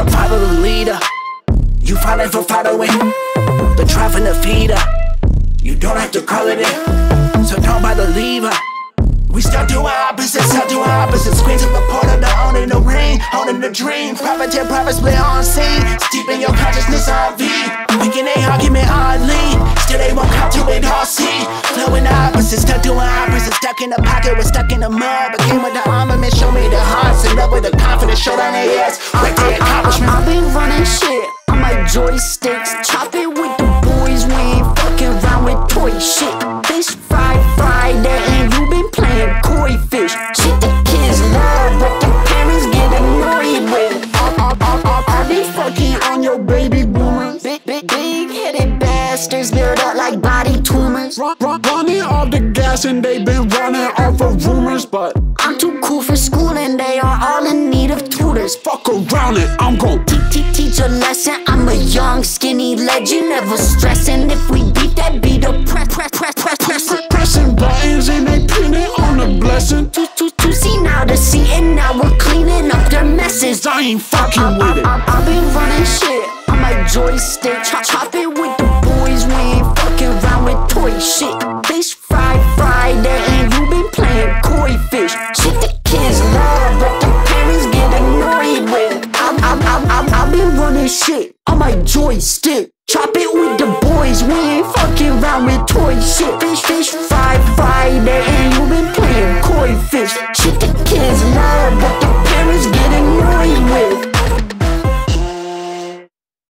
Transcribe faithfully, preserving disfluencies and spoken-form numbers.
follow the leader. You falling for following the drive and the feeder. You don't have to call it in, so don't bother leave her. We start doing opposites, start doing opposites. Screens of a portal, the owning the ring, owning the dream. Profit to profit split on scene. Steep in your consciousness on V. Making a argument oddly, still they won't come to it all. See, flowing opposites, start doing opposites. Stuck in the pocket, we're stuck in the mud. But came with the armament, show me the hearts. In love with the confidence, show down their ass. Like the accomplishment. I've been running shit on my joysticks. Chop it with the boys, we ain't fucking around with toy shit. Fish fry Friday, and you been playing koi fish. Shit the kids love, but the parents get annoyed with. I, I, I, I be fucking on your baby boomers. Big, big, big-headed bastards build up like body tumors. Run, run, running off the gas and they been running off of rumors, but I'm too cool for school and they are all in need of tutors. fuck around it, I'm gon' Teach a lesson, I'm a young skinny legend, never stressing. If we beat that beat up, press, press, press, press, press, press. pressing buttons and they pinning on the blessing. To, to, to see now to see, and now we're cleaning up their messes. I ain't fucking I, with it. I, I, I've been running shit on my joystick. Chop, chop it with the boys, we ain't fucking around with toy shit. Fish fry Friday, and you been playing koi fish. Shit the kids love, but the parents get annoyed with. I, I, I, I, I've been running shit on my joystick. Chop it with the boys, we ain't fucking around with toy shit. Fish, fish fry Friday, and you been playing koi fish. Shit the kids love, but the parents get annoyed with.